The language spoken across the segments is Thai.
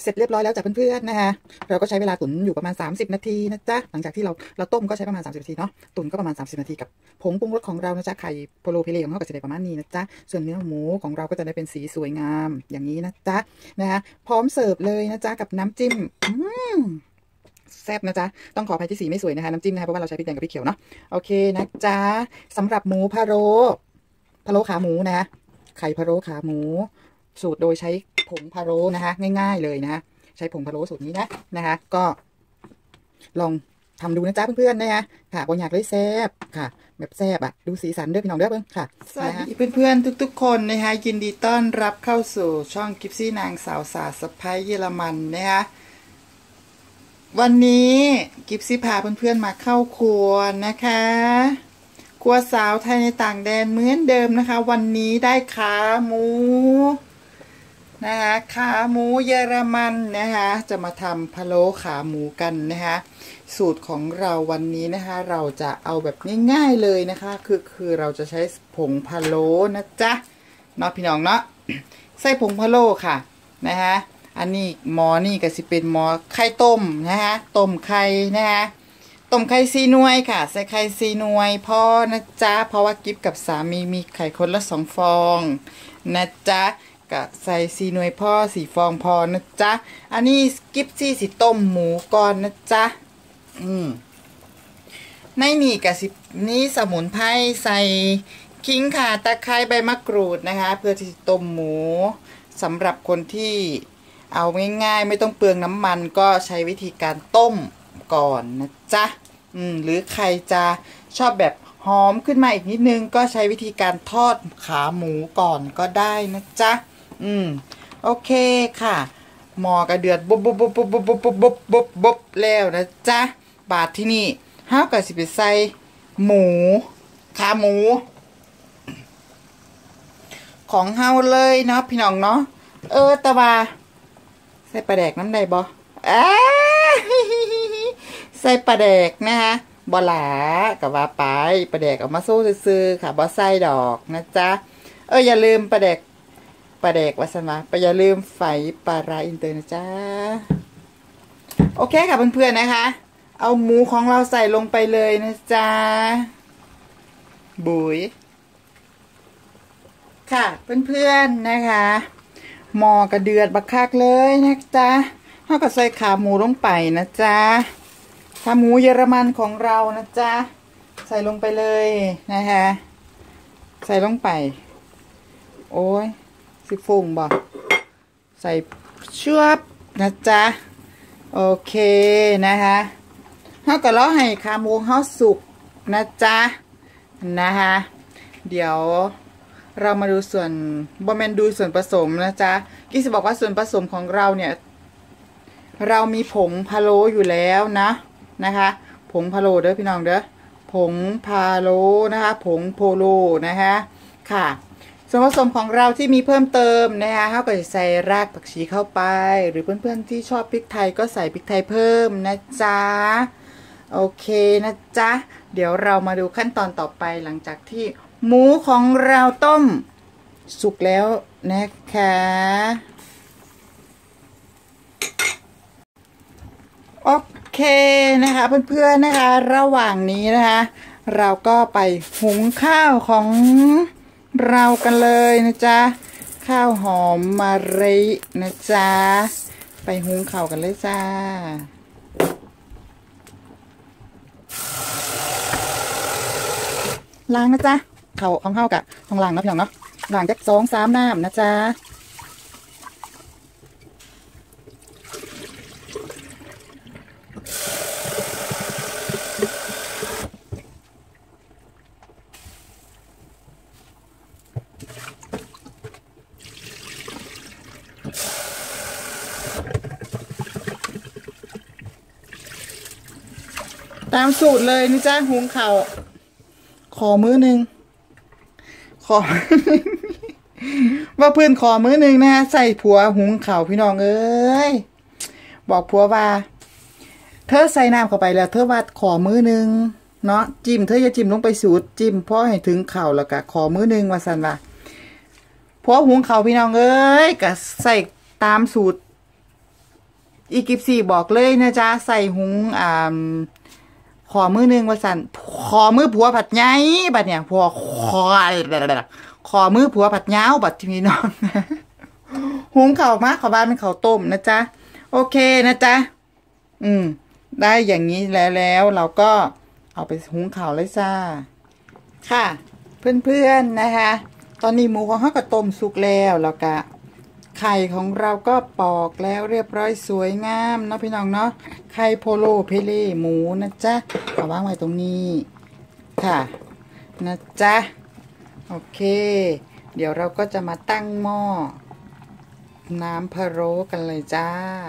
เสร็จเรียบร้อยแล้วจ้ะเพื่อนๆนะคะเราก็ใช้เวลาตุ๋นอยู่ประมาณ30นาทีนะจ๊ะหลังจากที่เราต้มก็ใช้ประมาณ30นาทีเนาะตุ๋นก็ประมาณ30นาทีกับผงปรุงรสของเรานะจ๊ะไข่โพโลเพเลของเราก็จะได้ประมาณนี้นะจ๊ะส่วนเนื้อหมูของเราก็จะได้เป็นสีสวยงามอย่างนี้นะจ๊ะนะคะพร้อมเสิร์ฟเลยนะจ๊ะกับน้ำจิ้มแซ่บนะจ๊ะต้องขออภัยที่สีไม่สวยนะคะน้ำจิ้มนะคะเพราะว่าเราใช้พริกแดงกับพริกเขียวเนาะโอเคนะจ๊ะสำหรับหมูพะโล้ขาหมูนะไข่พะโล้ขาหมูสูตรโดยใช้ผงพะโล้นะคะง่ายๆเลยนะคะใช้ผงพะโล้สูตรนี้นะคะก็ลองทำดูนะจ๊ะเพื่อนๆนะคะค่ะบางอยากเลยแซ่บค่ะแบบแซ่บอะดูสีสันด้วยพี่น้องเด้อเพื่อนค่ะสวัสดีเพื่อนๆทุกๆคนนะคะยินดีต้อนรับเข้าสู่ช่องกิฟซี่นางสาวสาสะพ้ายเยอรมันนะคะวันนี้กิฟซี่พาเพื่อนๆมาเข้าครัวนะคะครัวสาวไทยในต่างแดนเหมือนเดิมนะคะวันนี้ได้ขาหมูนะคะขาหมูเยอรมันนะคะจะมาทำพะโล้ขาหมูกันนะคะสูตรของเราวันนี้นะคะเราจะเอาแบบง่ายๆเลยนะคะคือเราจะใช้ผงพะโล้นะจ๊ะเนาะพี่น้องเนาะใส่ผงพะโล้ค่ะนะคะอันนี้หม้อนี่ก็สิเป็นหม้อไข่ต้มนะคะต้มไข่นะคะต้มไข่4 หน่วยค่ะใส่ไข่4 หน่วยพอนะจ๊ะเพราะว่ากิ๊บกับสามีมีไข่คนละ2 ฟองนะจ๊ะก็ใส่4 หน่วยพ่อ4 ฟองพอนะจ๊ะอันนี้กิ๊บสิต้มหมูก่อนนะจ๊ะในนี่กับนี่สมุนไพรใส่ขิงข่าตะไคร้ใบมะกรูดนะคะเพื่อที่จะต้มหมูสำหรับคนที่เอาง่ายๆไม่ต้องเปลืองน้ำมันก็ใช้วิธีการต้มก่อนนะจ๊ะหรือใครจะชอบแบบหอมขึ้นมาอีกนิดนึงก็ใช้วิธีการทอดขาหมูก่อนก็ได้นะจ๊ะโอเคค่ะหม้อกระเดือดบบแล้วนะจ๊ะบาดที่นี่ห้าวกับสิไปใส่หมูขาหมูของเฮาเลยเนาะพี่น้องเนาะตะวาใส่ปลาแดกน้ำใดบ่ใส่ปลาแดกนะคะบ่หลากับว่าไปปลาแดกเอามาโซ่ซื้อค่ะบ่ใส่ดอกนะจ๊ะอย่าลืมปลาแดกว่าสันวะอย่าลืมไฝปลาร้าอินเตอร์นะจ๊ะโอเคค่ะเพื่อนๆนะคะเอาหมูของเราใส่ลงไปเลยนะจ๊ะบุ๋ยค่ะเพื่อนๆนะคะหม้อกระเดือดบักคักเลยนะจ๊ะเราก็ใส่ขาหมูลงไปนะจ๊ะขาหมูเยอรมันของเรานะจ๊ะใส่ลงไปเลยนะคะใส่ลงไปโอ้ยสิฟงบ่ใส่ชืบนะจ๊ะโอเคนะคะเราก็รอให้ขาหมูเขาสุกนะจ๊ะนะคะเดี๋ยวเรามาดูส่วนดูส่วนผสมนะจ๊ะกิ๊กจะบอกว่าส่วนผสมของเราเนี่ยเรามีผงพะโล้อยู่แล้วนะคะผงพะโล้เด้อพี่น้องเด้อผงพะโล้นะคะผงโพโลนะคะค่ะส่วนผสมของเราที่มีเพิ่มเติมนะคะเขาก็จะใส่รากผักชีเข้าไปหรือเพื่อนๆที่ชอบพริกไทยก็ใส่พริกไทยเพิ่มนะจ๊ะโอเคนะจ๊ะเดี๋ยวเรามาดูขั้นตอนต่อไปหลังจากที่หมูของเราต้มสุกแล้วนะคะโอเคนะคะเพื่อนๆนะคะระหว่างนี้นะคะเราก็ไปหุงข้าวของเรากันเลยนะจ๊ะข้าวหอมมะลินะจ๊ะไปหุงข้าวกันเลยจ้าล้างนะจ๊ะข้าวของข้าวกะของล้างนะพี่น้องเนาะล้างจาก2-3 น้ำนะจ๊ะตามสูตรเลยนี่จ้าหุงข้าวขอมื้อหนึ่งขอ ว่าเพื่อนขอมื้อหนึ่งนะฮะใส่ผัวหุงข้าวพี่น้องเอ้ยบอกผัวว่าเธอใส่น้ำเข้าไปแล้วเธอว่าขอมื้อหนึ่งเนาะจิ้มเธออย่าจิ้มลงไปสูตรจิ้มพอให้ถึงข้าวแล้วก็ขอมื้อหนึ่งว่าสันว่าผัวหุงข้าวพี่น้องเอ้ยก็ใส่ตามสูตรอีกิฟซี่บอกเลยนะจ๊ะใส่หุงขอมือหนึ่งว่าสันขอมือผัวผัดไงบัดเนี่ยผัวขอมือผัวผัดเงาบัดที่น้องหุงเข่ามาขอบ้านเป็นเข่าต้มนะจ๊ะโอเคนะจ๊ะได้อย่างนี้แล้วเราก็เอาไปหุงข้าวเลยจ้าค่ะเพื่อนๆนะคะตอนนี้หมูของเขาก็ต้มสุกแล้วก็ไข่ของเราก็ปอกแล้วเรียบร้อยสวยงามเนาะพี่น้องเนาะไข่โพโลเพเล่หมูนะจ๊ะเอาวางไว้ตรงนี้ค่ะนะจ๊ะโอเคเดี๋ยวเราก็จะมาตั้งหม้อน้ำพะโล้กันเลยจ้า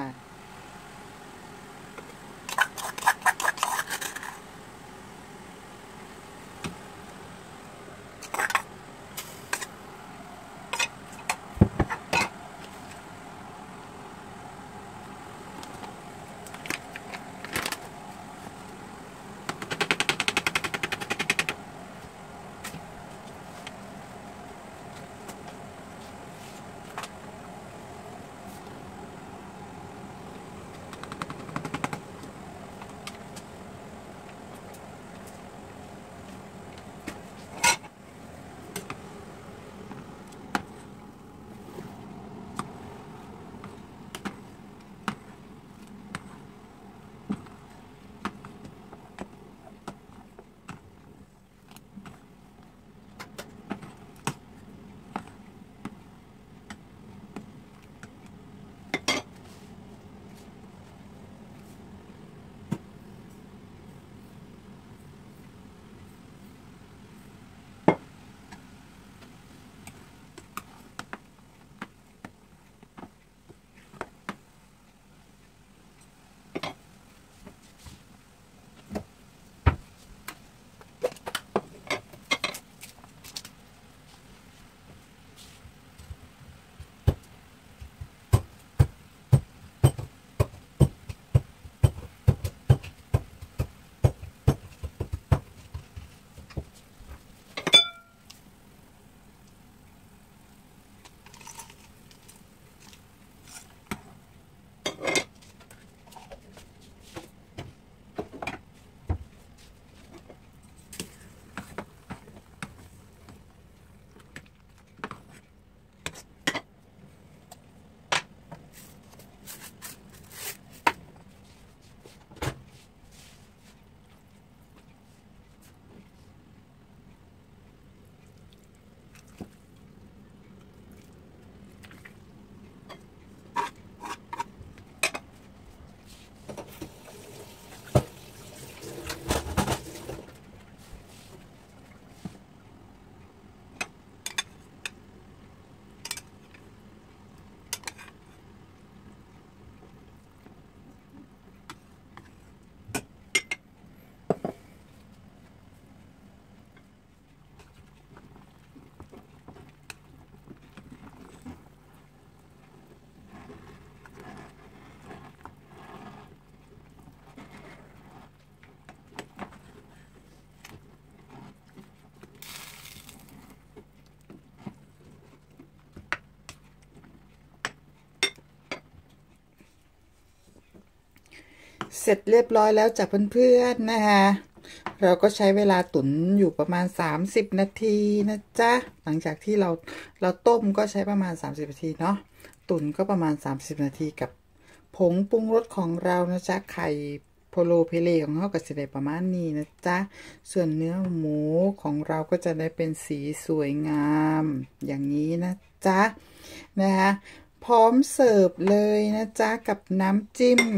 เสร็จเรียบร้อยแล้วจากเพื่อนๆนะคะเราก็ใช้เวลาตุ๋นอยู่ประมาณ30นาทีนะจ๊ะหลังจากที่เราต้มก็ใช้ประมาณ30นาทีเนาะตุ๋นก็ประมาณ30นาทีกับผงปรุงรสของเรานะจ๊ะไข่โพโลเพเล่ของเราก็จะได้ประมาณนี้นะจ๊ะส่วนเนื้อหมูของเราก็จะได้เป็นสีสวยงามอย่างนี้นะจ๊ะนะคะพร้อมเสิร์ฟเลยนะจ๊ะกับน้ำจิ้ม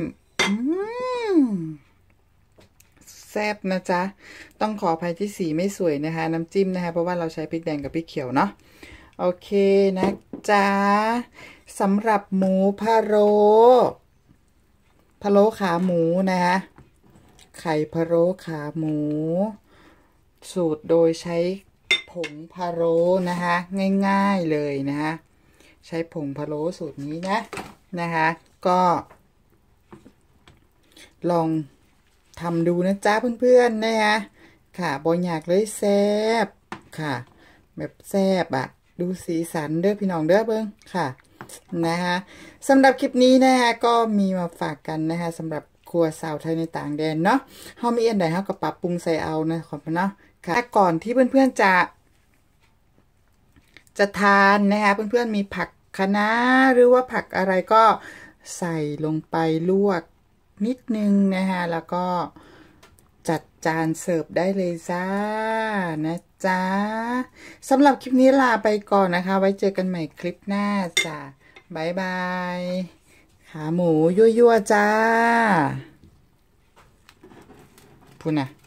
แซ่บนะจ๊ะต้องขออภัยที่สีไม่สวยนะคะน้ำจิ้มนะคะเพราะว่าเราใช้พริกแดงกับพริกเขียวเนาะโอเคนะจ๊ะสำหรับหมูพะโล้ขาหมูนะคะไข่พะโล้ขาหมูสูตรโดยใช้ผงพะโล้นะคะง่ายๆเลยนะคะใช้ผงพะโล้สูตรนี้นะคะก็ลองทำดูนะจ๊ะเพื่อนๆนะคะค่ะบอยากเลยแซ่บค่ะแบบแซ่บอ่ะดูสีสันเด้อพี่น้องเด้อเบิ้งค่ะนะคะสำหรับคลิปนี้นะคะก็มีมาฝากกันนะคะสำหรับครัวสาวไทยในต่างแดนเนาะเฮามีอันใดเฮาก็ปรับปรุงใส่เอานะขอบคุณเนาะค่ะก่อนที่เพื่อนๆจะทานนะคะเพื่อนๆมีผักคะน้าหรือว่าผักอะไรก็ใส่ลงไปลวกนิดนึงนะคะแล้วก็จัดจานเสิร์ฟได้เลยจ้านะจ๊ะสำหรับคลิปนี้ลาไปก่อนนะคะไว้เจอกันใหม่คลิปหน้าจ้าบ๊ายบายขาหมูยั่วๆจ้าพูดนะ